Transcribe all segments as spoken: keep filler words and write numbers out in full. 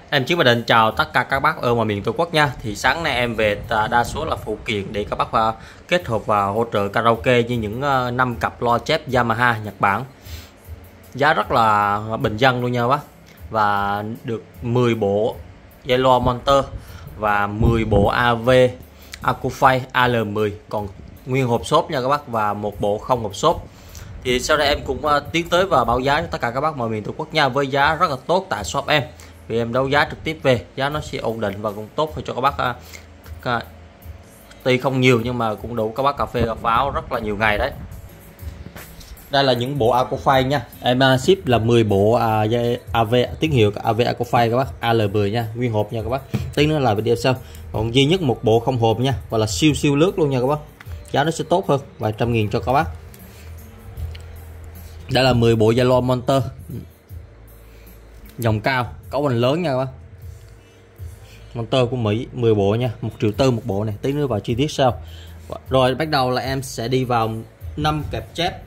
Em Chiến Bà Định chào tất cả các bác ở ngoài miền Tổ quốc nha. Thì sáng nay em về đa số là phụ kiện để các bác uh, kết hợp và hỗ trợ karaoke như những uh, năm cặp loa chép Yamaha Nhật Bản. Giá rất là bình dân luôn nha bác. Và được mười bộ dây loa Monster và mười bộ a vê Acufy A L mười còn nguyên hộp xốp nha các bác, và một bộ không hộp xốp. Thì sau đây em cũng uh, tiến tới và báo giá cho tất cả các bác ngoài miền Tổ quốc nha, với giá rất là tốt tại shop em. Vì em đấu giá trực tiếp về, giá nó sẽ ổn định và cũng tốt cho các bác. Uh, tuy không nhiều nhưng mà cũng đủ các bác cà phê cà pháo rất là nhiều ngày đấy. Đây là những bộ Acufy nha. Em uh, ship là mười bộ uh, dây a vê, tín hiệu a vê Acufy các bác, A L mười nha, nguyên hộp nha các bác. Tí nữa là video sau. Còn duy nhất một bộ không hộp nha, và là siêu siêu lướt luôn nha các bác. Giá nó sẽ tốt hơn vài trăm nghìn cho các bác. Đây là mười bộ dây loa Monster dòng cao, cấu hình lớn nha các bác. Monster của Mỹ mười bộ nha, một triệu tư một bộ này, tí nữa vào chi tiết sau. Rồi bắt đầu là em sẽ đi vào năm kẹp chép.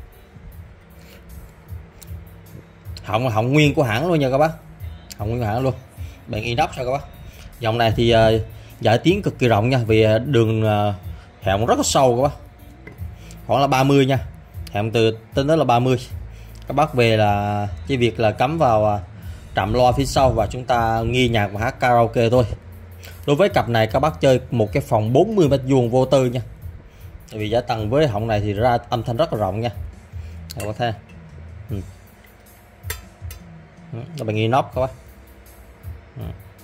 Họng họng nguyên của hãng luôn nha các bác. Họng nguyên của hãng luôn. Bạn inox cho các bác. Dòng này thì uh, giải tiếng cực kỳ rộng nha, vì uh, đường uh, họng rất là sâu các bác. Khoảng là ba mươi nha. Họng từ tính đó là ba mươi. Các bác về là chỉ việc là cắm vào uh, trạm loa phía sau và chúng ta nghe nhạc và hát karaoke thôi. Đối với cặp này các bác chơi một cái phòng bốn mươi mét vuông vô tư nha. Tại vì giá tầng với họng này thì ra âm thanh rất là rộng nha. Các bác thấy. Ừ. Các bạn nghe nóc các bác. Ừ.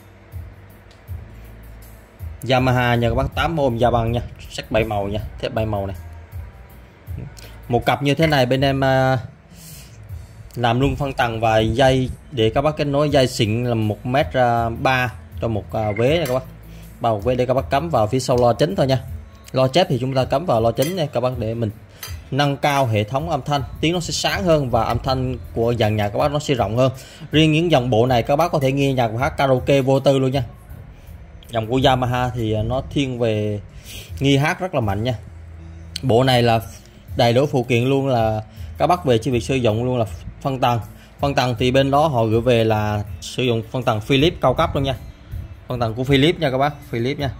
Yamaha nha các bác, tám ôm da băng nha, sắc bay màu nha, thép bay màu này. Một cặp như thế này bên em uh, làm luôn phân tầng và dây để các bác kết nối dây xịn là một mét ba cho một uh, vế nha các bác. Bao vế để các bác cắm vào phía sau loa chính thôi nha. Loa chép thì chúng ta cắm vào loa chính nha các bác, để mình nâng cao hệ thống âm thanh, tiếng nó sẽ sáng hơn và âm thanh của dàn nhạc các bác nó sẽ rộng hơn. Riêng những dòng bộ này các bác có thể nghe nhạc và hát karaoke vô tư luôn nha. Dòng của Yamaha thì nó thiên về nghi hát rất là mạnh nha. Bộ này là đầy đủ phụ kiện luôn, là các bác về chỉ việc sử dụng luôn là phân tầng. Phân tầng thì bên đó họ gửi về là sử dụng phân tầng Philips cao cấp luôn nha. Phân tầng của Philips nha các bác, Philips nha.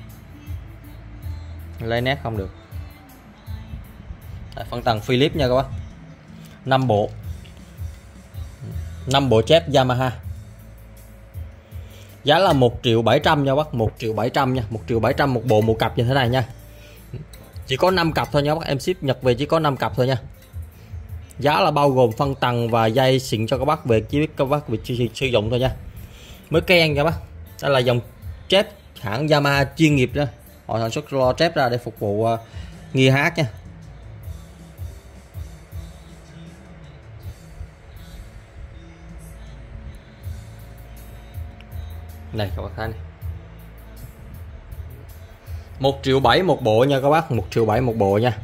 Lấy nét không được. Đấy, phân tầng Philips nha các bác. năm bộ. năm bộ chép Yamaha. Giá là một triệu bảy trăm nha bác, một triệu bảy trăm nha, một triệu bảy trăm một bộ một cặp như thế này nha. Chỉ có năm cặp thôi nha bác, em ship Nhật về chỉ có năm cặp thôi nha. Giá là bao gồm phân tầng và dây xịn cho các bác về, chỉ biết các bác việc sử dụng thôi nha. Mới keng nha bác. Đây là dòng chép hãng Yamaha chuyên nghiệp đó. Họ sản xuất loa chép ra để phục vụ uh, nghe hát nha. Này các bác thấy này. một triệu bảy một bộ nha các bác, một triệu bảy một bộ nha.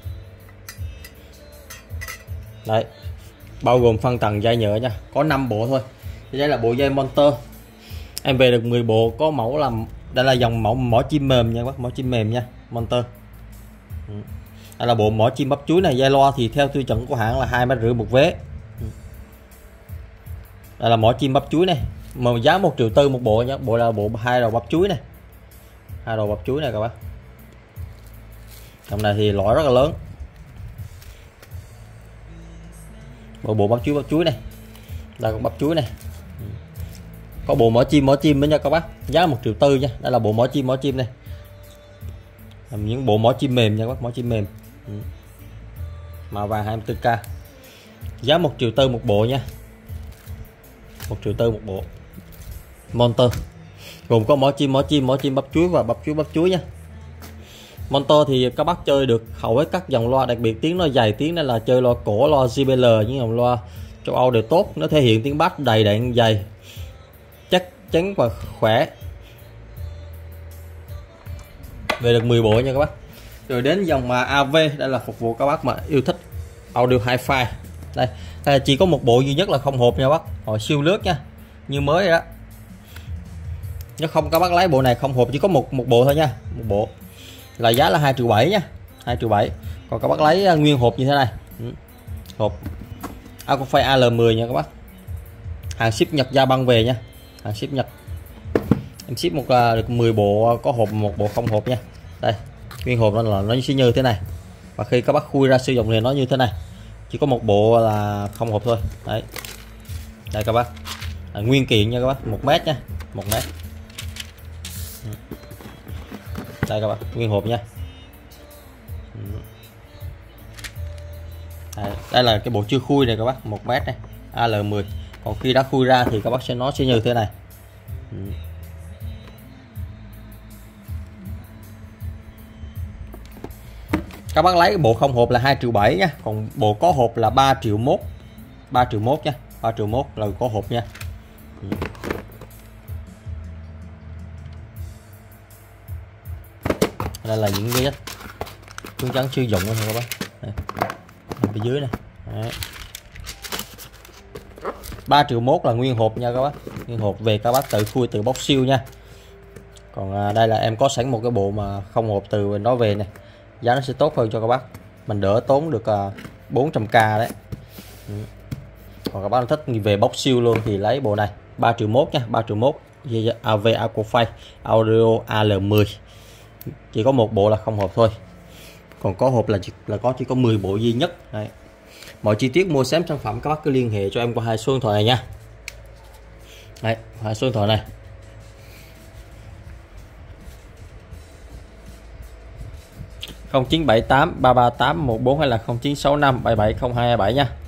Đấy. Bao gồm phân tầng dây nhựa nha, có năm bộ thôi. Đây là bộ dây Monster. Em về được mười bộ, có mẫu làm đây là dòng mẫu mỏ chim mềm nha các bác, mỏ chim mềm nha, Monster. Đây là bộ mỏ chim bắp chuối này, dây loa thì theo tiêu chuẩn của hãng là hai mét rưỡi một vế. Đây là mỏ chim bắp chuối này, mà giá một triệu tư một bộ nhé. Bộ là bộ hai đầu bắp chuối này, hai đầu bắp chuối này các bác. Dòng này thì loại rất là lớn. Bộ bộ bắp chuối bắp chuối này, đây con bắp chuối này. Có bộ mỏ chim mỏ chim nữa nha các bác, giá một triệu tư nha. Đây là bộ mỏ chim mỏ chim này, những bộ mỏ chim mềm nha các bác, mỏ chim mềm màu vàng hai mươi tư K, giá một triệu tư một bộ nha, một triệu tư một bộ Monster, gồm có mỏ chim mỏ chim mỏ chim bắp chuối và bắp chuối bắp chuối nha. Monster thì các bác chơi được hầu hết các dòng loa, đặc biệt tiếng nó dày, tiếng này là chơi loa cổ, loa J B L, những dòng loa châu Âu đều tốt, nó thể hiện tiếng bass đầy đặn dày, chắc chắn và khỏe. Về được mười bộ nha các bác. Rồi đến dòng mà a vê, đây là phục vụ các bác mà yêu thích audio hi-fi. Đây, đây chỉ có một bộ duy nhất là không hộp nha bác, hồi siêu lướt nha, như mới đó. Nếu không các bác lấy bộ này không hộp, chỉ có một một bộ thôi nha, một bộ là giá là hai triệu bảy nha, hai triệu bảy. Còn các bác lấy nguyên hộp như thế này, hộp Acufy A L mười nha các bác, hàng ship Nhật Gia băng về nha. hàng ship Nhật. Em ship một uh, được mười bộ có hộp, một bộ không hộp nha. Đây nguyên hộp nó là nó sẽ như thế này, và khi các bác khui ra sử dụng thì nó như thế này, chỉ có một bộ là không hộp thôi. Đấy đây các bác, à, nguyên kiện nha các bác, một mét nha, một mét. Đây các bác, nguyên hộp nha. Đây, đây là cái bộ chưa khui này các bác, một mét này, A L mười. Còn khi đã khui ra thì các bác sẽ nó sẽ như thế này. Các bác lấy bộ không hộp là hai triệu bảy nha, còn bộ có hộp là ba triệu mốt, ba triệu mốt nha, ba triệu mốt là có hộp nha. Đây là những cái hướng dẫn sử dụng thôi các bác. Đây, bên dưới này. Đấy. ba triệu mốt là nguyên hộp nha các bác, nguyên hộp về các bác tự khui, tự bóc siêu nha. Còn à, đây là em có sẵn một cái bộ mà không hộp từ bên đó về này, giá nó sẽ tốt hơn cho các bác, mình đỡ tốn được à, bốn trăm k đấy. Còn các bác thích về bóc siêu luôn thì lấy bộ này, ba triệu mốt nha, ba triệu mốt a vê Aquafy Audio A L mười. Chỉ có một bộ là không hộp thôi, còn có hộp là chỉ, là có chỉ có mười bộ duy nhất. Đấy. Mọi chi tiết mua sắm sản phẩm các bác cứ liên hệ cho em qua hai số điện thoại này nha. Đấy, hai số điện thoại này. không chín bảy tám ba ba tám một bốn hay là không chín sáu năm bảy bảy không hai hai bảy nha.